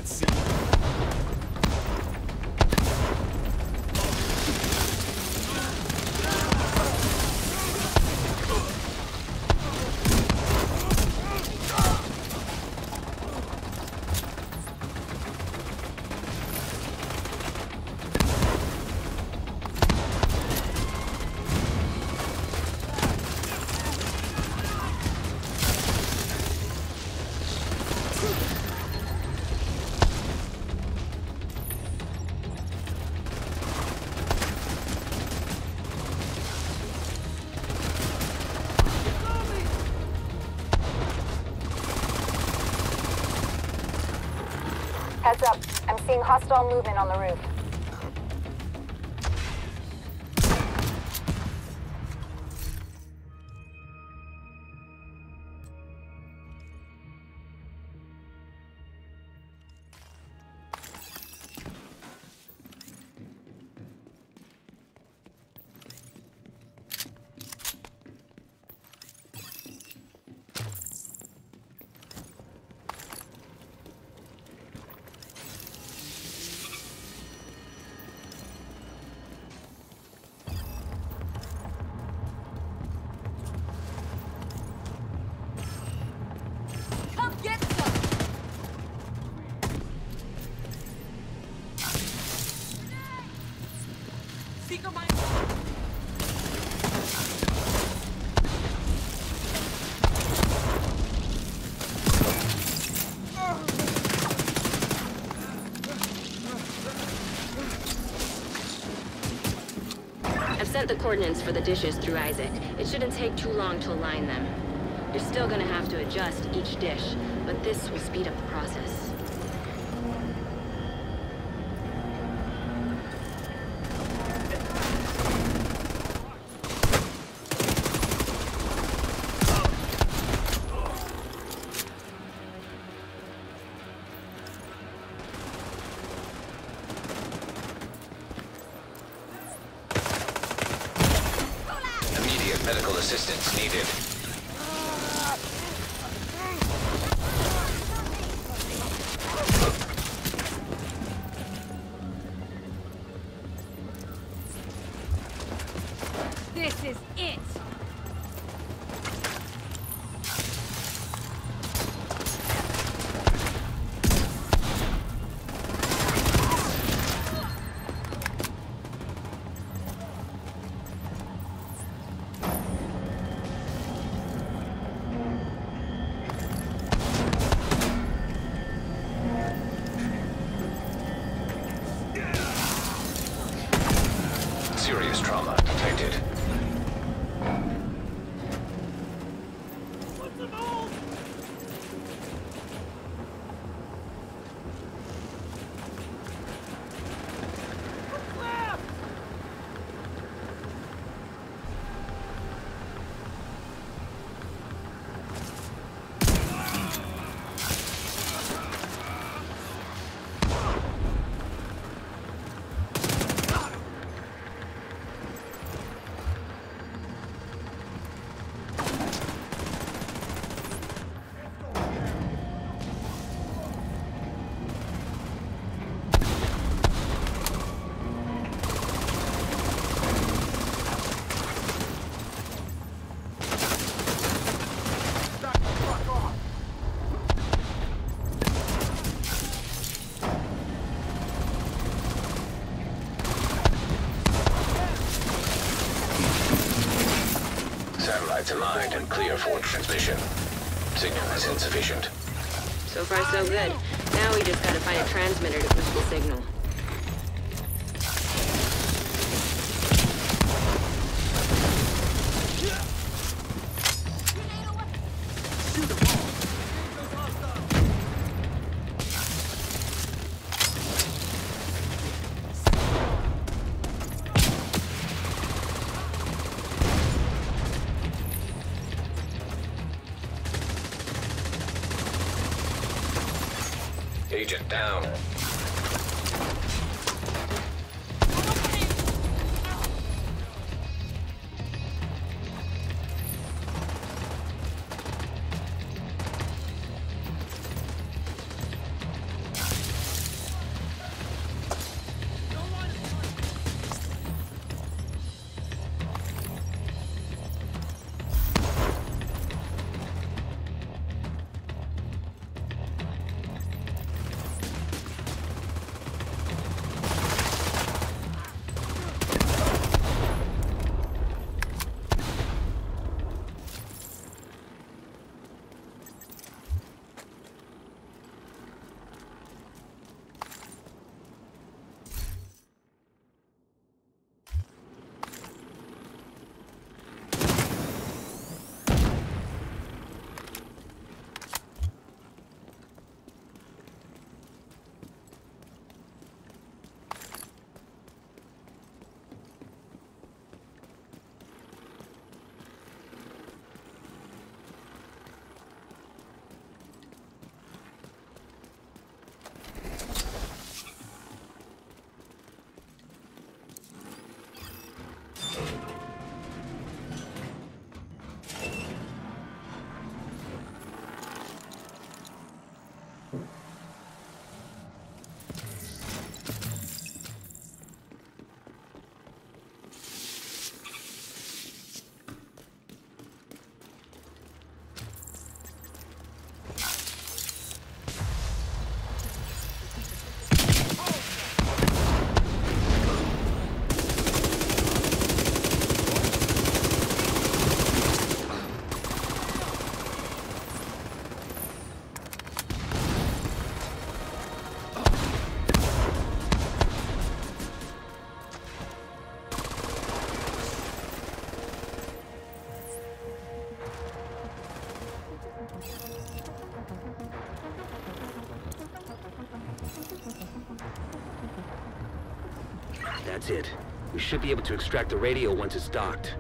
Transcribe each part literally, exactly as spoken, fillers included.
Let's see. Heads up. I'm seeing hostile movement on the roof. I've sent the coordinates for the dishes through Isaac. It shouldn't take too long to align them. You're still gonna have to adjust each dish, but this will speed up the process. Medical assistance needed. This is it! Serious trauma detected. Satellites aligned and clear for transmission. Signal is insufficient. So far, so good. Now we just gotta find a transmitter to push the signal. Agent down. That's it. We should be able to extract the radio once it's docked.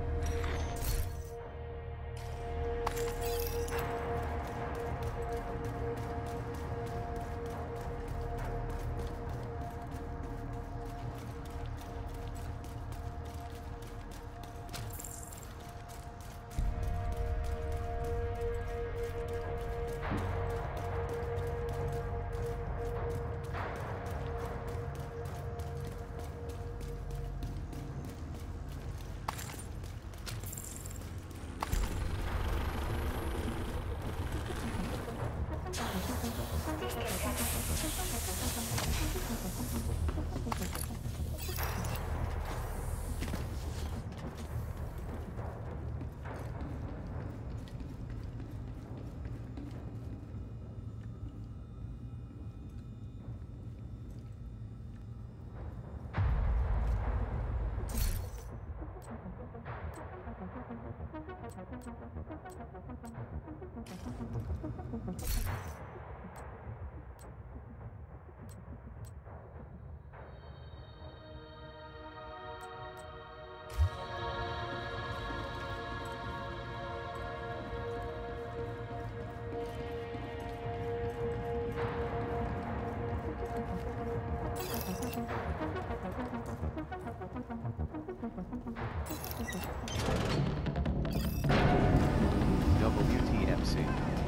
W T F C.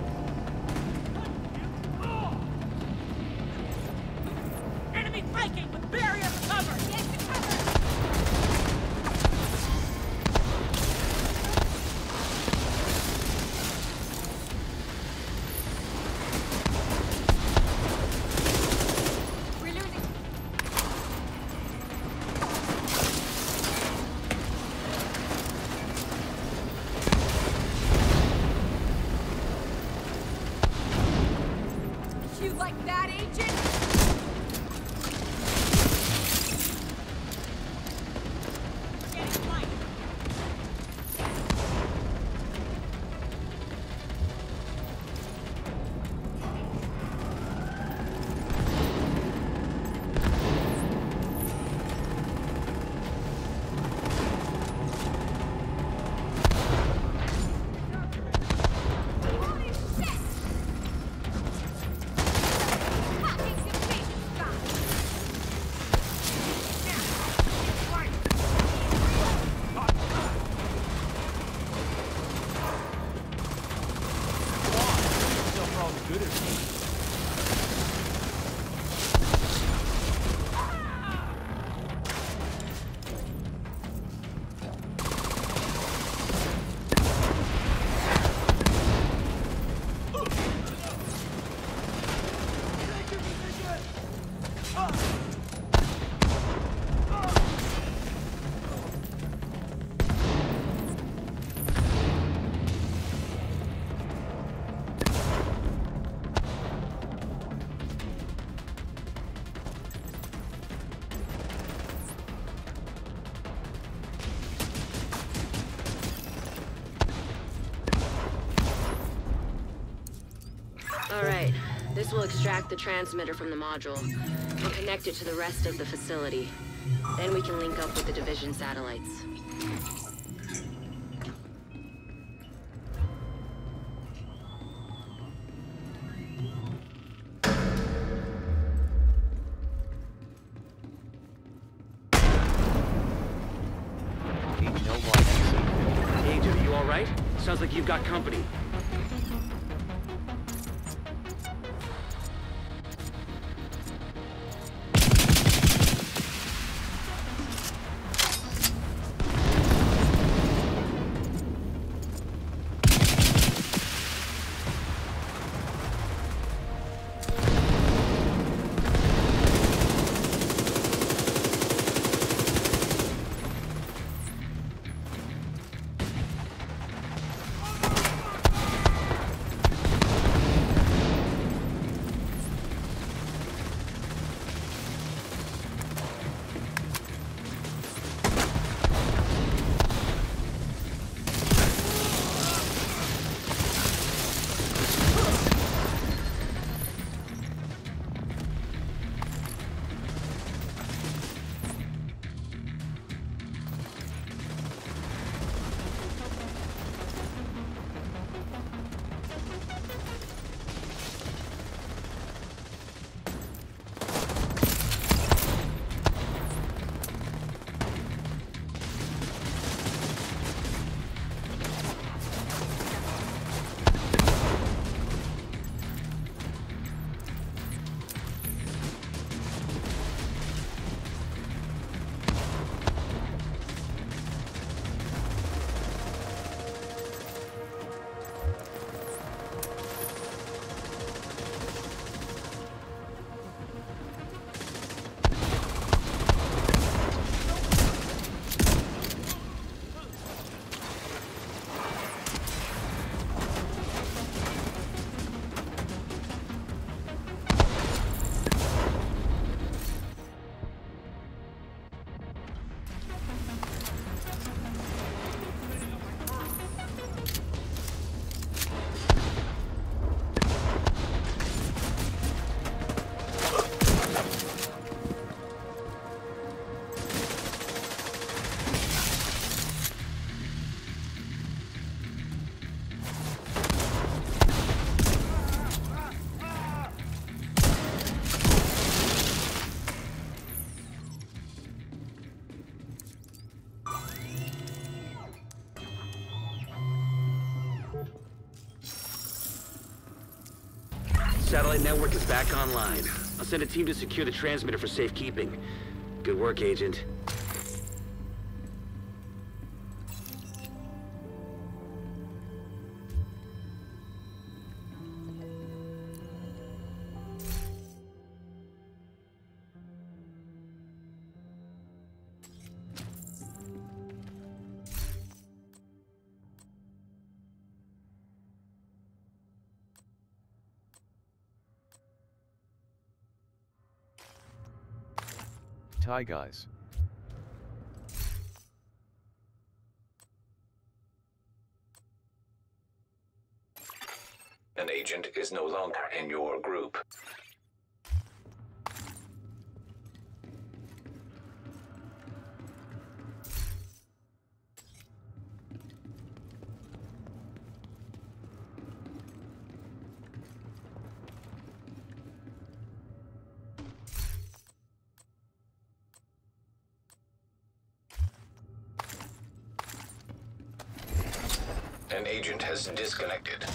Enemy flanking with barrier cover! Get to cover! We're losing. You like that, agent? Getting flanked. Holy shit! Hacking division stop. Alright, this will extract the transmitter from the module and connect it to the rest of the facility. Then we can link up with the Division satellites. Agent, are you alright? Sounds like you've got company. Satellite network is back online. I'll send a team to secure the transmitter for safekeeping. Good work, Agent. Tie guys. An agent is no longer in your group. An agent has disconnected.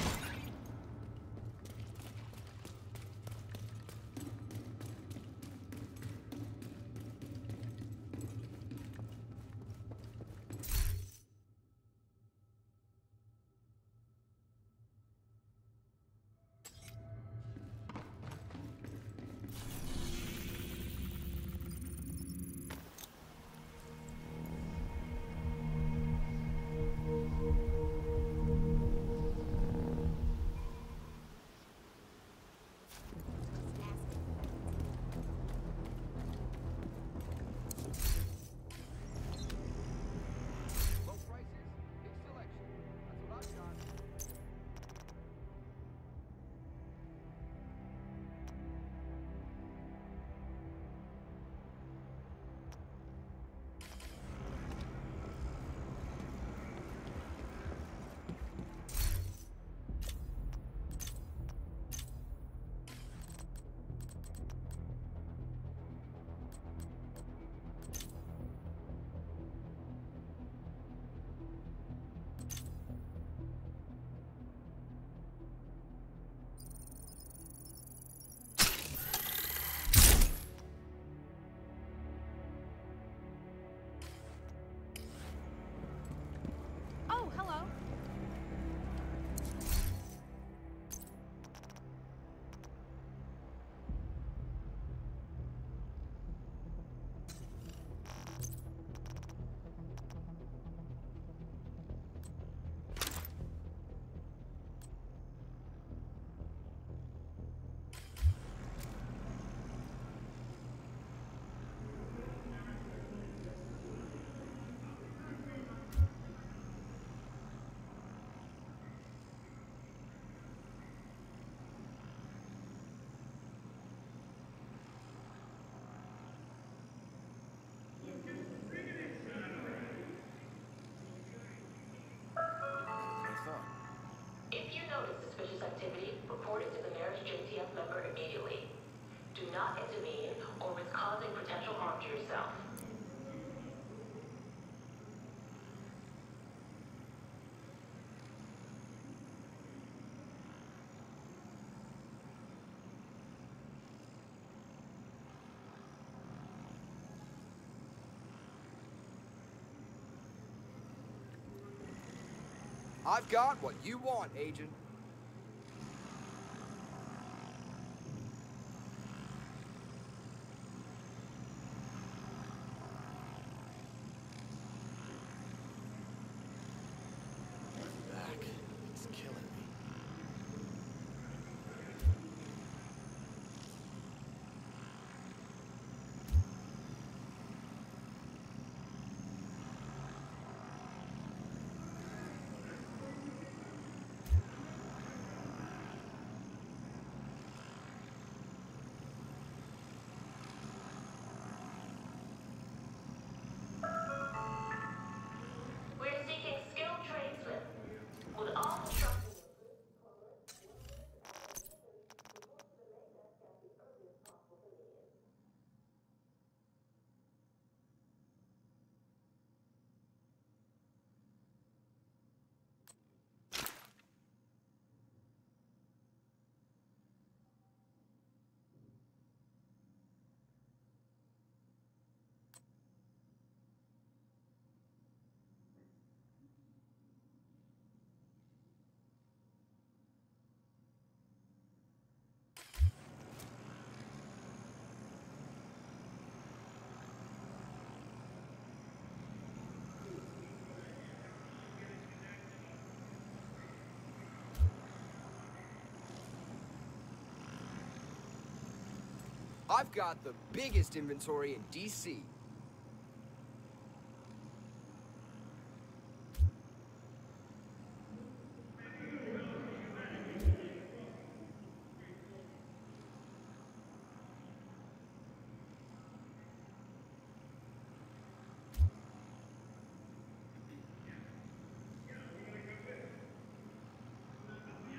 Oh, hello. If you notice suspicious activity, report it to the nearest J T F member immediately. Do not intervene or risk causing potential harm to yourself. I've got what you want, Agent. Back. It's killing me. I've got the biggest inventory in D C